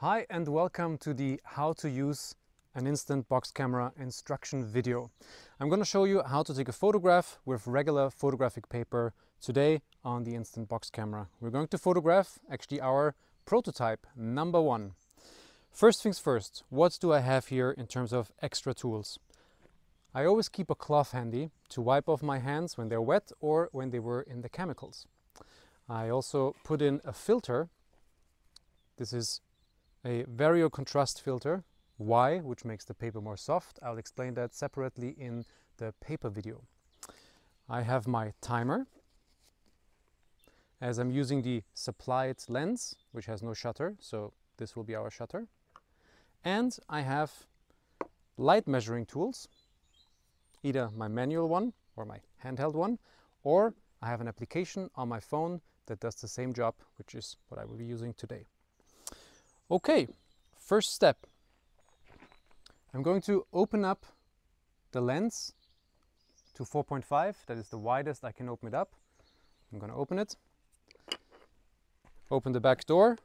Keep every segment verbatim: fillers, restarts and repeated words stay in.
Hi and welcome to the how to use an instant box camera instruction video. I'm going to show you how to take a photograph with regular photographic paper today on the instant box camera. We're going to photograph actually our prototype number one. First things first, what do I have here in terms of extra tools? I always keep a cloth handy to wipe off my hands when they're wet or when they were in the chemicals. I also put in a filter. This is a vario contrast filter, Y, which makes the paper more soft. I'll explain that separately in the paper video. I have my timer, as I'm using the supplied lens, which has no shutter, so this will be our shutter. And I have light measuring tools, either my manual one or my handheld one, or I have an application on my phone that does the same job, which is what I will be using today. Okay, first step. I'm going to open up the lens to four point five. That is the widest I can open it up. I'm going to open it. Open the back door.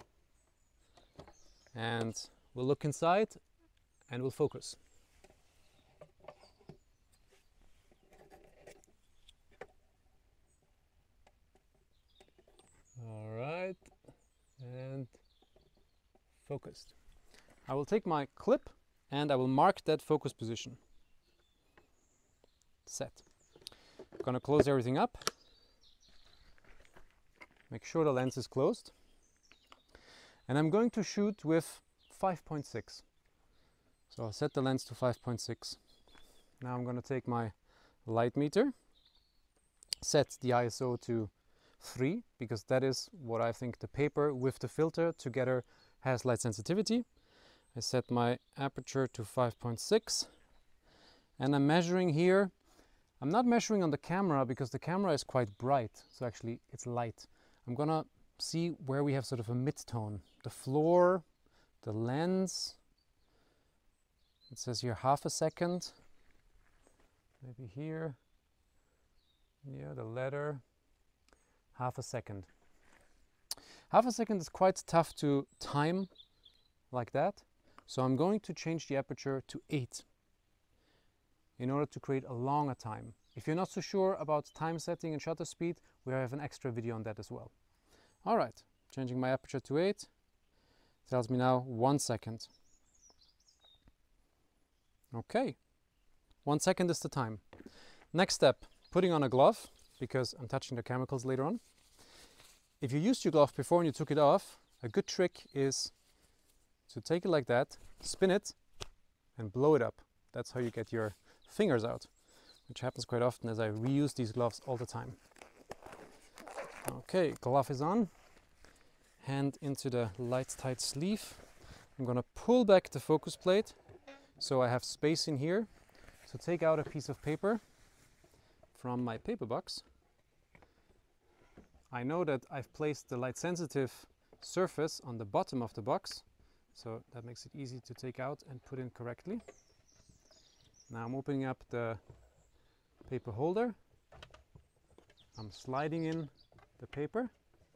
And we'll look inside and we'll focus. All right. And focused. I will take my clip and I will mark that focus position. Set. I'm going to close everything up. Make sure the lens is closed. And I'm going to shoot with five point six. So I'll set the lens to five point six. Now I'm going to take my light meter, set the I S O to three, because that is what I think the paper with the filter together has light sensitivity. I set my aperture to five point six and I'm measuring here. I'm not measuring on the camera because the camera is quite bright, so actually it's light. I'm gonna see where we have sort of a mid-tone. The floor, the lens, it says here half a second, maybe here, yeah, the letter, half a second. Half a second is quite tough to time like that, so I'm going to change the aperture to eight in order to create a longer time. If you're not so sure about time setting and shutter speed, we have an extra video on that as well. All right, changing my aperture to eight, tells me now one second. Okay, one second is the time. Next step, putting on a glove, because I'm touching the chemicals later on. If you used your glove before and you took it off, a good trick is to take it like that, spin it and blow it up. That's how you get your fingers out, which happens quite often as I reuse these gloves all the time. Okay, glove is on, hand into the light tight sleeve. I'm gonna pull back the focus plate so I have space in here. So take out a piece of paper from my paper box. I know that I've placed the light sensitive surface on the bottom of the box, so that makes it easy to take out and put in correctly. Now I'm opening up the paper holder. I'm sliding in the paper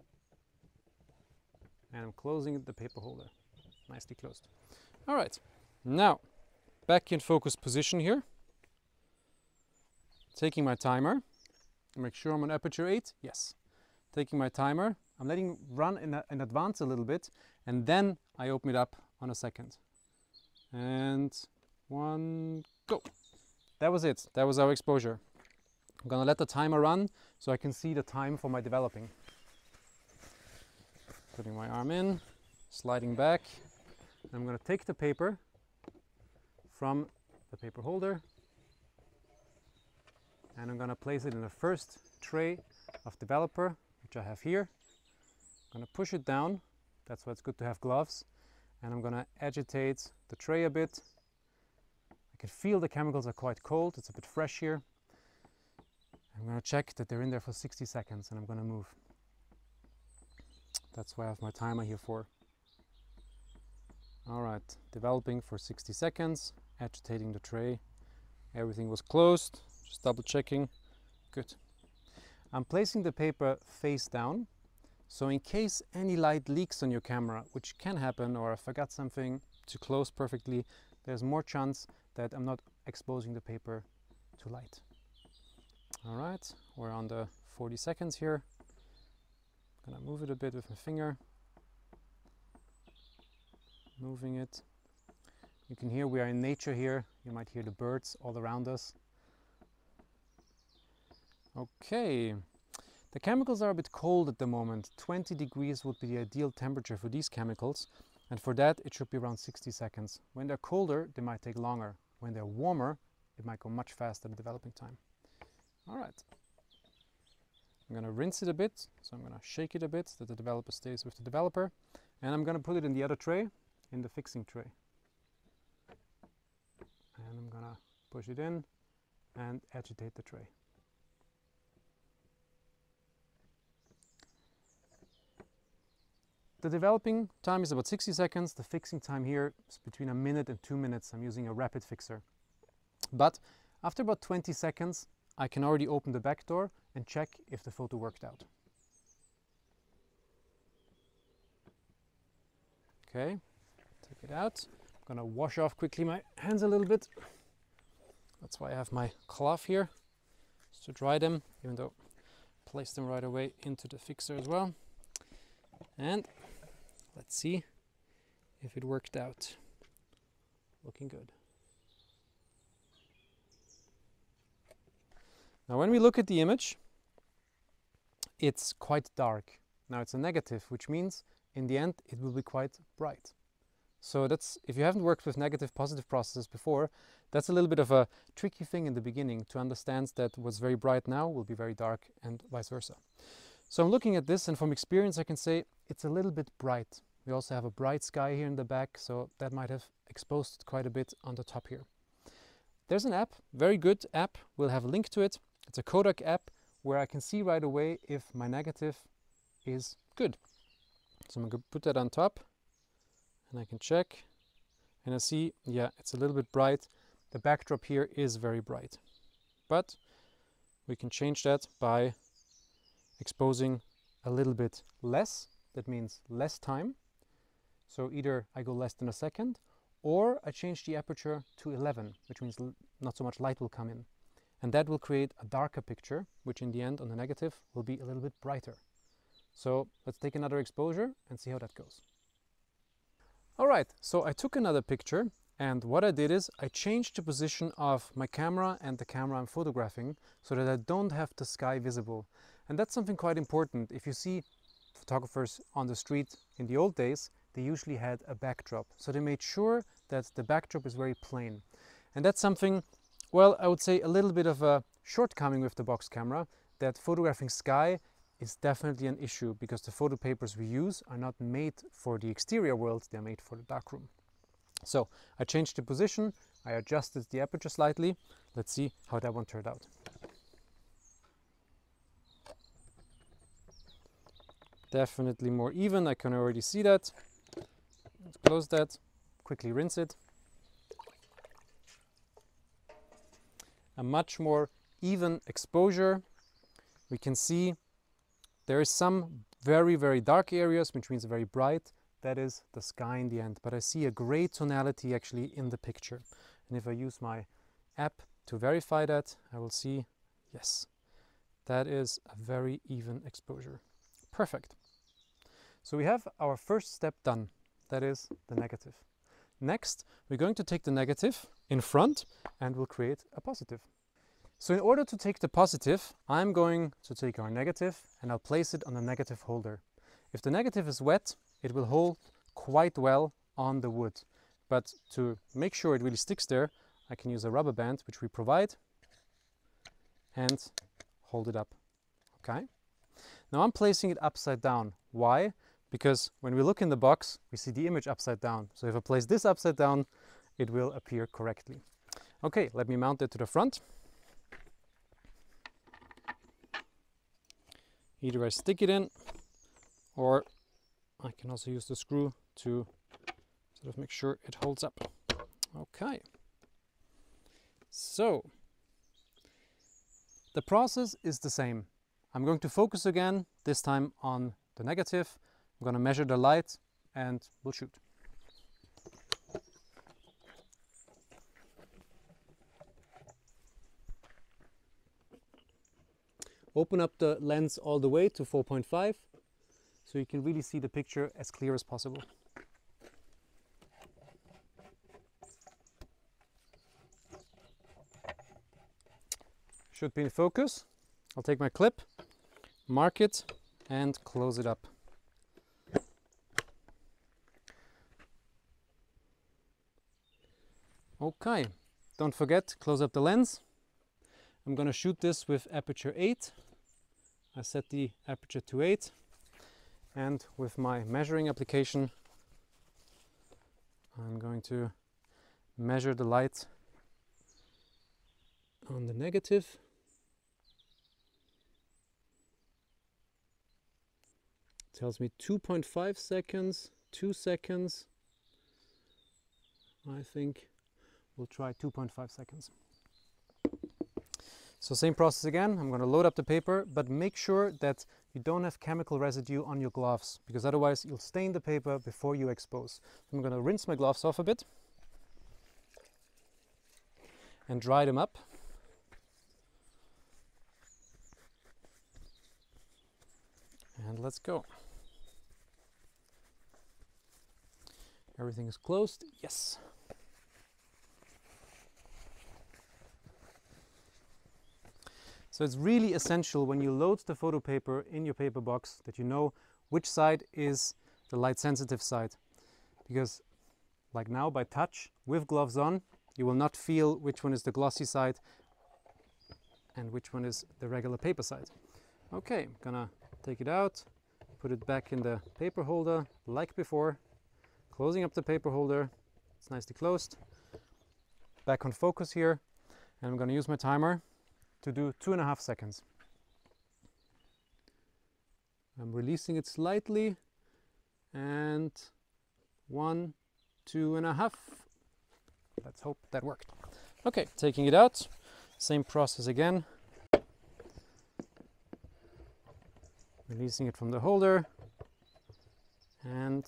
and I'm closing the paper holder. Nicely closed. All right, now back in focus position here. Taking my timer, make sure I'm on aperture eight. Yes. Taking my timer, I'm letting it run in, a, in advance a little bit, and then I open it up on a second. And one, go. That was it. That was our exposure. I'm gonna let the timer run so I can see the time for my developing. Putting my arm in, sliding back. I'm gonna take the paper from the paper holder and I'm gonna place it in the first tray of developer, which I have here. I'm going to push it down. That's why it's good to have gloves. And I'm going to agitate the tray a bit. I can feel the chemicals are quite cold. It's a bit fresh here. I'm going to check that they're in there for sixty seconds and I'm going to move. That's why I have my timer here for. All right, developing for sixty seconds, agitating the tray. Everything was closed, just double checking. Good. I'm placing the paper face down So in case any light leaks on your camera, which can happen, or if I got something to close perfectly, there's more chance that I'm not exposing the paper to light. All right, we're on the forty seconds here. I'm gonna move it a bit with my finger. Moving it. You can hear we are in nature here. You might hear the birds all around us. Okay, the chemicals are a bit cold at the moment. twenty degrees would be the ideal temperature for these chemicals, and for that it should be around sixty seconds. When they're colder, they might take longer. When they're warmer, it might go much faster, the developing time. All right. I'm going to rinse it a bit, so I'm going to shake it a bit so that the developer stays with the developer, and I'm going to put it in the other tray, in the fixing tray. And I'm going to push it in and agitate the tray. The developing time is about sixty seconds. The fixing time here is between a minute and two minutes. I'm using a rapid fixer. But after about twenty seconds, I can already open the back door and check if the photo worked out. Okay, take it out. I'm gonna wash off quickly my hands a little bit. That's why I have my cloth here, just to dry them, even though I place them right away into the fixer as well. And let's see if it worked out. Looking good. Now when we look at the image, it's quite dark. Now it's a negative, which means in the end it will be quite bright. So that's, if you haven't worked with negative positive processes before, that's a little bit of a tricky thing in the beginning to understand that what's very bright now will be very dark and vice versa. So I'm looking at this, and from experience I can say it's a little bit bright. We also have a bright sky here in the back, so that might have exposed quite a bit on the top here. There's an app, very good app, we'll have a link to it. It's a Kodak app where I can see right away if my negative is good. So I'm going to put that on top and I can check, and I see, yeah, it's a little bit bright. The backdrop here is very bright, but we can change that by exposing a little bit less. That means less time. So either I go less than a second, or I change the aperture to eleven, which means not so much light will come in. And that will create a darker picture, which in the end on the negative will be a little bit brighter. So let's take another exposure and see how that goes. All right, so I took another picture, and what I did is I changed the position of my camera and the camera I'm photographing so that I don't have the sky visible. And that's something quite important. If you see photographers on the street in the old days, they usually had a backdrop. So they made sure that the backdrop is very plain. And that's something, well, I would say a little bit of a shortcoming with the box camera, that photographing sky is definitely an issue because the photo papers we use are not made for the exterior world, they're made for the darkroom. So I changed the position, I adjusted the aperture slightly. Let's see how that one turned out. Definitely more even, I can already see that. Let's close that, quickly rinse it. A much more even exposure. We can see there is some very, very dark areas, which means very bright. That is the sky in the end. But I see a gray tonality actually in the picture. And if I use my app to verify that, I will see, yes, that is a very even exposure. Perfect. So we have our first step done. That is the negative. Next, we're going to take the negative in front and we'll create a positive. So in order to take the positive, I'm going to take our negative and I'll place it on the negative holder. If the negative is wet, it will hold quite well on the wood. But to make sure it really sticks there, I can use a rubber band, which we provide, and hold it up. Okay? Now I'm placing it upside down. Why? Because when we look in the box, we see the image upside down. So if I place this upside down, it will appear correctly. Okay, let me mount it to the front. Either I stick it in, or I can also use the screw to sort of make sure it holds up. Okay. So, the process is the same. I'm going to focus again, this time on the negative. I'm going to measure the light and we'll shoot. Open up the lens all the way to four point five so you can really see the picture as clear as possible. Should be in focus. I'll take my clip, mark it and close it up. Okay, don't forget, close up the lens. I'm going to shoot this with aperture eight. I set the aperture to eight, and with my measuring application I'm going to measure the light on the negative. It tells me two point five seconds, two seconds. I think we'll try two point five seconds. So same process again. I'm going to load up the paper, but make sure that you don't have chemical residue on your gloves, because otherwise you'll stain the paper before you expose. I'm going to rinse my gloves off a bit and dry them up. And let's go. Everything is closed. Yes. So it's really essential when you load the photo paper in your paper box that you know which side is the light sensitive side. Because like now, by touch, with gloves on, you will not feel which one is the glossy side and which one is the regular paper side. Okay, I'm gonna take it out, put it back in the paper holder like before, closing up the paper holder. It's nicely closed. Back on focus here, and I'm gonna use my timer to do two and a half seconds. I'm releasing it slightly, and one, two and a half. Let's hope that worked. Okay, taking it out, same process again. Releasing it from the holder and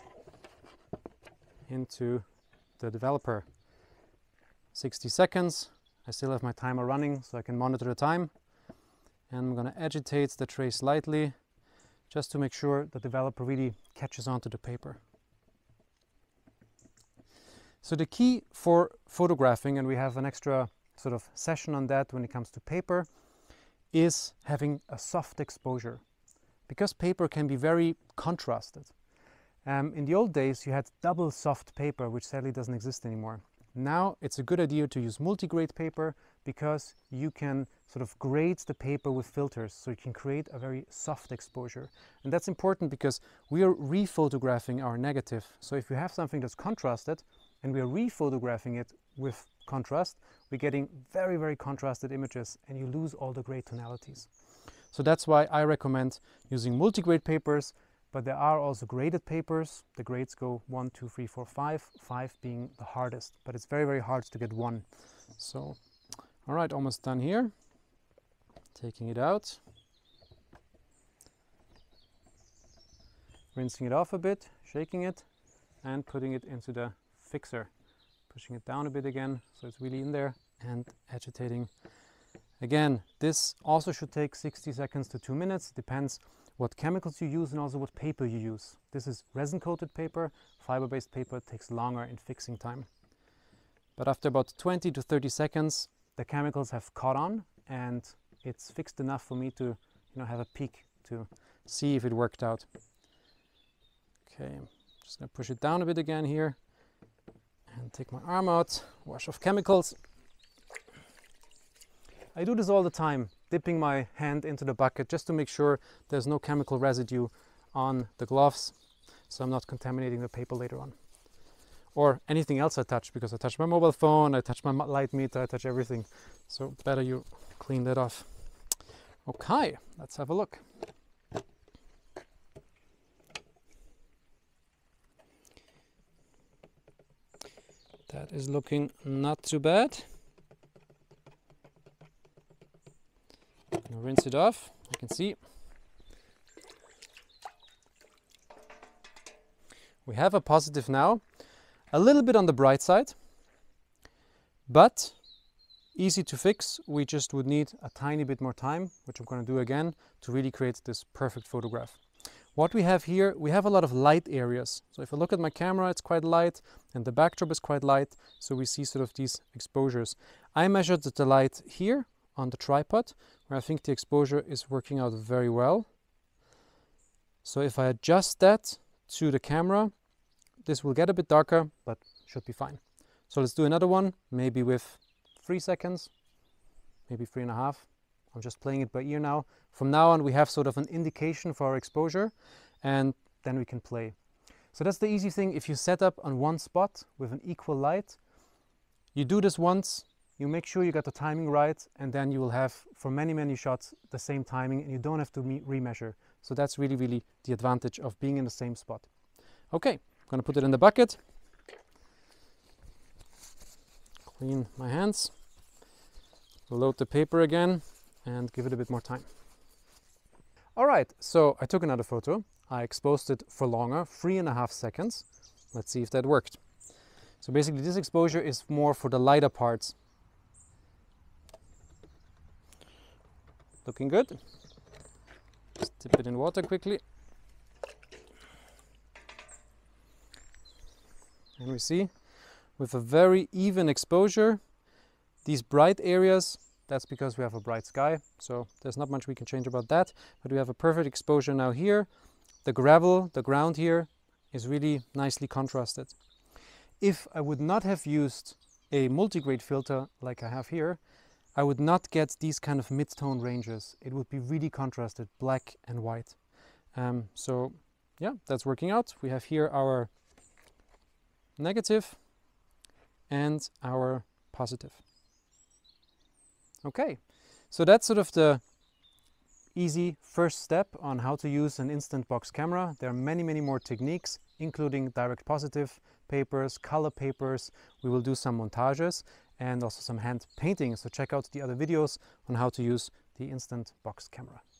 into the developer. sixty seconds. I still have my timer running so I can monitor the time. And I'm going to agitate the tray slightly just to make sure the developer really catches onto the paper. So the key for photographing, and we have an extra sort of session on that when it comes to paper, is having a soft exposure. Because paper can be very contrasted. Um, in the old days you had double soft paper, which sadly doesn't exist anymore. Now it's a good idea to use multi-grade paper because you can sort of grade the paper with filters, so you can create a very soft exposure. And that's important because we are rephotographing our negative. So if you have something that's contrasted and we are rephotographing it with contrast, we're getting very, very contrasted images and you lose all the gray tonalities. So that's why I recommend using multi-grade papers. But there are also graded papers. The grades go one, two, three, four, five, five being the hardest, but it's very, very hard to get one. So, all right, almost done here. Taking it out. Rinsing it off a bit, shaking it, and putting it into the fixer. Pushing it down a bit again, so it's really in there, and agitating. Again, this also should take sixty seconds to two minutes, depends what chemicals you use and also what paper you use. This is resin-coated paper. Fiber-based paper takes longer in fixing time. But after about twenty to thirty seconds, the chemicals have caught on and it's fixed enough for me to, you know, have a peek to see if it worked out. Okay, I'm just gonna push it down a bit again here and take my arm out, wash off chemicals. I do this all the time, dipping my hand into the bucket just to make sure there's no chemical residue on the gloves, so I'm not contaminating the paper later on. Or anything else I touch, because I touch my mobile phone, I touch my light meter, I touch everything. So better you clean that off. Okay, let's have a look. That is looking not too bad. Rinse it off. You can see we have a positive now, a little bit on the bright side, but easy to fix. We just would need a tiny bit more time, which I'm going to do again, to really create this perfect photograph. What we have here, we have a lot of light areas. So if I look at my camera, it's quite light, and the backdrop is quite light, so we see sort of these exposures. I measured the light here on the tripod, where I think the exposure is working out very well. So if I adjust that to the camera, this will get a bit darker, but should be fine. So let's do another one, maybe with three seconds, maybe three and a half. I'm just playing it by ear now. From now on, we have sort of an indication for our exposure, and then we can play. So that's the easy thing. If you set up on one spot with an equal light, you do this once, you make sure you got the timing right, and then you will have, for many, many shots, the same timing, and you don't have to remeasure. So that's really, really the advantage of being in the same spot. Okay, I'm gonna put it in the bucket. Clean my hands. Load the paper again and give it a bit more time. All right, so I took another photo. I exposed it for longer, three and a half seconds. Let's see if that worked. So basically this exposure is more for the lighter parts. Looking good. Just dip it in water quickly. And we see with a very even exposure, these bright areas, that's because we have a bright sky, so there's not much we can change about that, but we have a perfect exposure now here. The gravel, the ground here, is really nicely contrasted. If I would not have used a multigrade filter like I have here, I would not get these kind of mid-tone ranges. It would be really contrasted, black and white. Um, so yeah, that's working out. We have here our negative and our positive. Okay, so that's sort of the easy first step on how to use an instant box camera. There are many, many more techniques, including direct positive papers, color papers. We will do some montages and also some hand painting. So check out the other videos on how to use the instant box camera.